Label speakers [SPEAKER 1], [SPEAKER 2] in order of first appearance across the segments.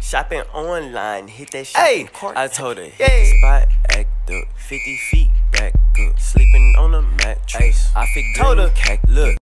[SPEAKER 1] Shopping online, hit that shit. Hey, I told her, hit
[SPEAKER 2] Hey.
[SPEAKER 1] the spot, act up, 50 feet back up, sleeping on a mattress. I figured
[SPEAKER 2] Told her.
[SPEAKER 1] cack, look.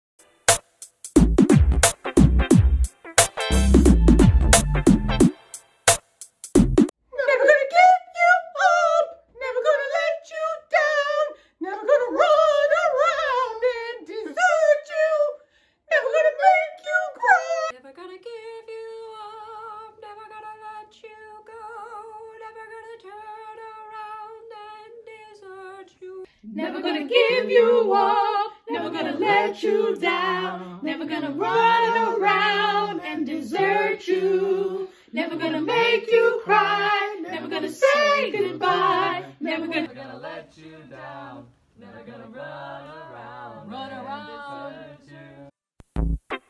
[SPEAKER 2] Never gonna give you up, never gonna let you down, never gonna run around and desert you, never gonna make you cry.
[SPEAKER 3] Never gonna give you up, never gonna let you go, never gonna turn around and desert you.
[SPEAKER 4] Never gonna give you up, never gonna let you down, never gonna run around and desert you, never gonna make you cry, never gonna say goodbye, never gonna
[SPEAKER 5] let you down, never gonna run around, and desert you.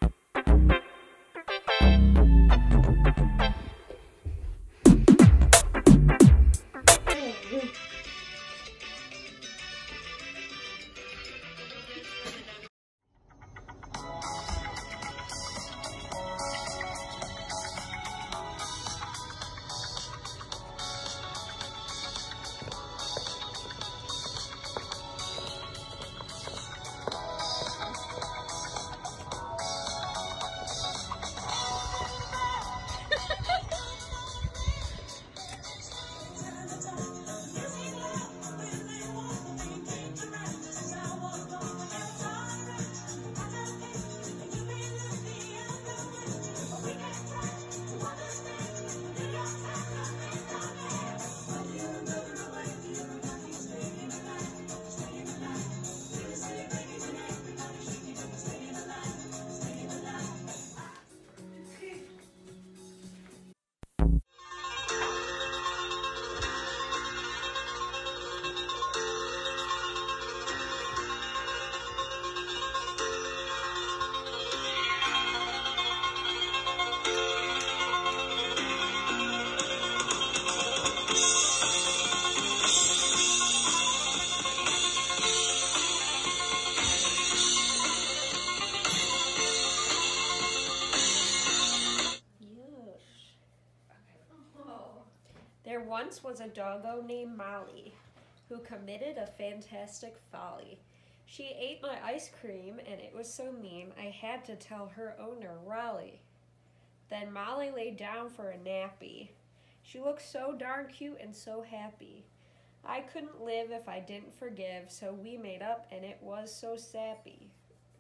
[SPEAKER 3] There once was a doggo named Molly who committed a fantastic folly. She ate my ice cream and it was so mean I had to tell her owner, Raleigh. Then Molly lay down for a nappy. She looked so darn cute and so happy. I couldn't live if I didn't forgive, so we made up and it was so sappy.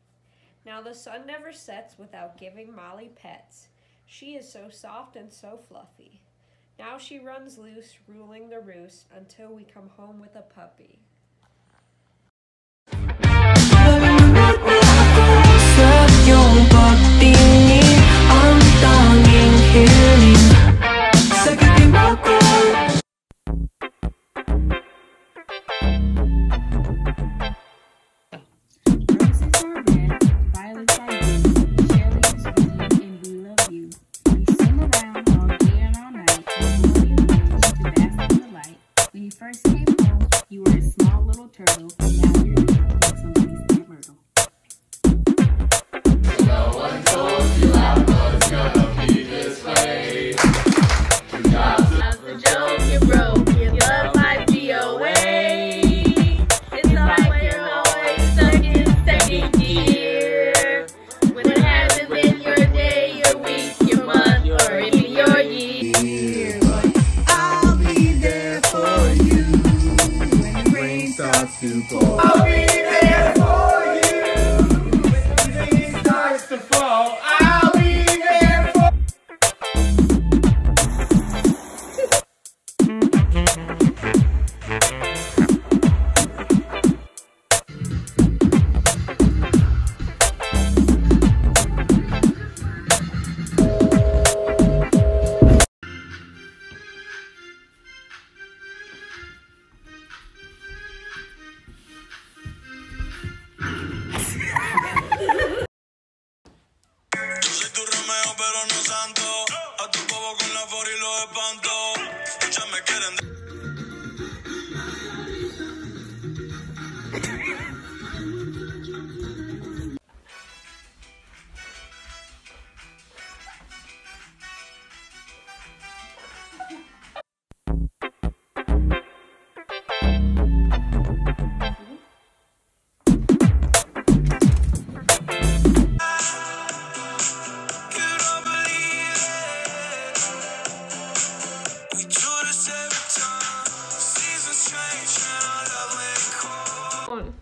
[SPEAKER 3] Now the sun never sets without giving Molly pets. She is so soft and so fluffy. Now she runs loose, ruling the roost, until we come home with a puppy.
[SPEAKER 4] Roses are red, violets are blue, Shelley is green, and we love you. We swim around all day and all night, with your wings to bask in the light. When you first came home, you were a small little turtle, now you're big like somebody's Aunt Myrtle.
[SPEAKER 5] No one told you I was gonna be this way. You got to
[SPEAKER 4] The joke you broke, your love might be away. It's like you're always stuck in second gear. When it hasn't been your day, your week, your month, or even your year.
[SPEAKER 6] I'll be there for you when the rain starts to pour.
[SPEAKER 2] I'll be there for you when the rain starts to fall. I'll be there for
[SPEAKER 7] Yo soy tu Romeo, pero no santo. A tu bobo con la for y los espanto. Ya me quieren.
[SPEAKER 2] on.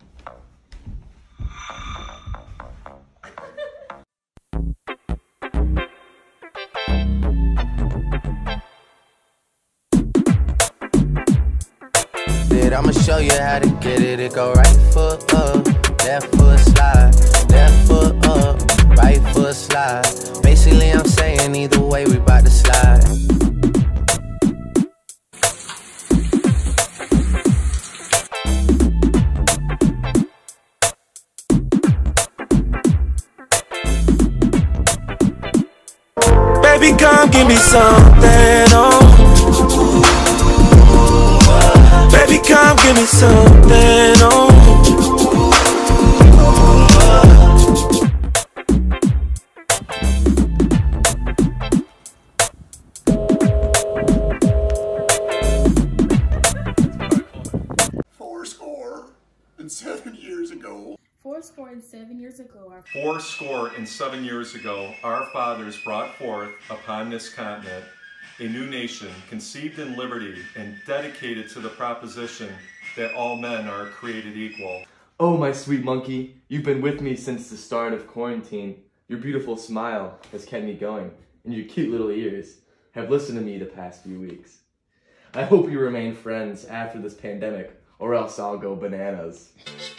[SPEAKER 1] I'ma show you how to get it. It go right foot up, left foot slide, left foot up, right foot slide. Basically, I'm saying either way, we bout to slide. Baby, come give me something, oh. Baby, come give me something, oh.
[SPEAKER 6] 7 years ago.
[SPEAKER 4] 7 years ago.
[SPEAKER 8] 7 years ago, our fathers brought forth upon this continent a new nation conceived in liberty and dedicated to the proposition that all men are created equal.
[SPEAKER 5] Oh, my sweet monkey, you've been with me since the start of quarantine. Your beautiful smile has kept me going, and your cute little ears have listened to me the past few weeks. I hope you remain friends after this pandemic, or else I'll go bananas.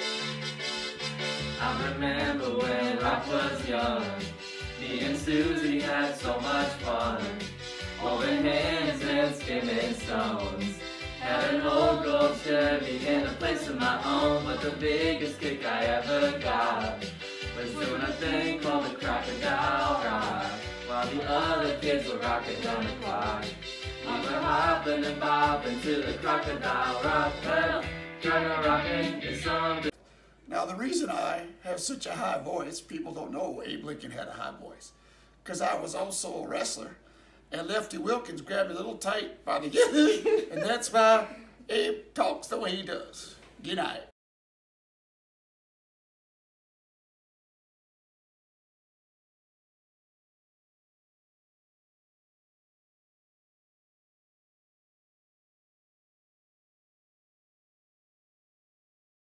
[SPEAKER 9] I remember when I was young, me and Susie had so much fun, holding hands and skimming stones. Had an old gold Chevy and a place of my own, but the biggest kick I ever got was doing a thing called the crocodile rock, while the other kids were rocking on the clock. We were hopping and bopping to the crocodile rock, well, trying to rockin' is something.
[SPEAKER 6] Now the reason I have such a high voice, people don't know Abe Lincoln had a high voice, because I was also a wrestler. And Lefty Wilkins grabbed me a little tight by the and that's why Abe talks the way he does. Good night.